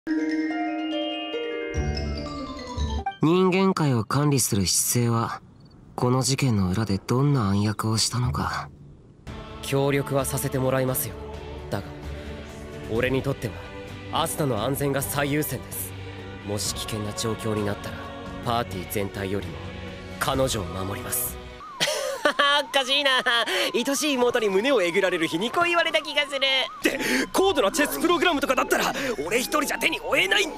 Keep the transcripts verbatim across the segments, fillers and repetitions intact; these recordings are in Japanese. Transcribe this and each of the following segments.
人間界を管理する姿勢はこの事件の裏でどんな暗躍をしたのか。 協力はさせてもらいますよ。だが俺にとってはアスナの安全が最優先です。もし危険な状況になったらパーティー全体よりも彼女を守ります。おかしいな。愛しい妹に胸をえぐられる皮肉を言われた気がする。って高度なチェスプログラムとかだったら俺一人じゃ手に負えないって。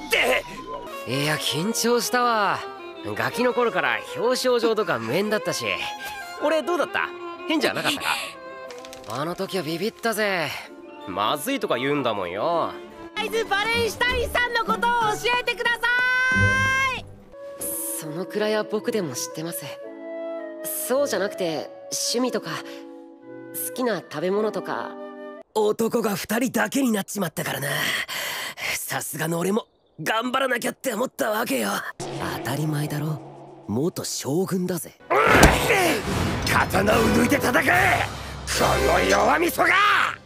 いや緊張したわ。ガキの頃から表彰状とか無縁だったし。俺どうだった？変じゃなかったか？あの時はビビったぜ。まずいとか言うんだもんよ。アイズ・バレンシュタインさんのことを教えてください。そのくらいは僕でも知ってます。そうじゃなくて趣味とか好きな食べ物とか。男が二人だけになっちまったからな。さすがの俺も頑張らなきゃって思ったわけよ。当たり前だろ、元将軍だぜ。刀を抜いて戦え、この弱みそが。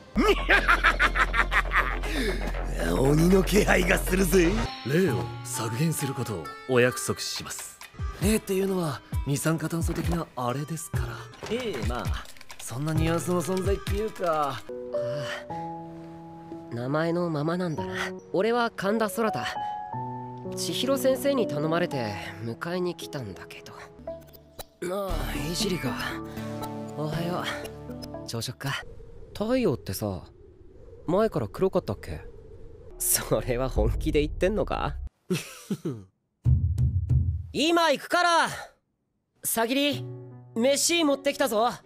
鬼の気配がするぜ。 霊を削減することをお約束します。霊っていうのは二酸化炭素的なあれですから。ええ、まあそんなニュアンスの存在っていうか。 ああ、名前のままなんだな。俺は神田空だ。千尋先生に頼まれて迎えに来たんだけど。ああ、いじりか。おはよう。朝食か。太陽ってさ、前から黒かったっけ？それは本気で言ってんのか？今行くから。さぎり、飯持ってきたぞ。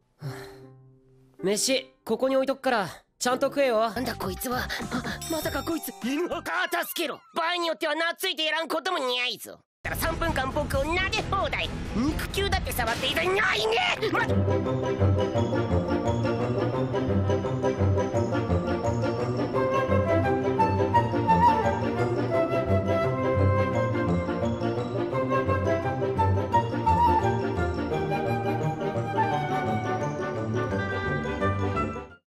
飯ここに置いとくからちゃんと食えよ。 なんだこいつは。 まさかこいつ。 犬か助けろ。場合によっては懐いてやらんこともにゃいぞ。だからさんぷんかん僕を撫で放題。肉球だって触っていたいないね。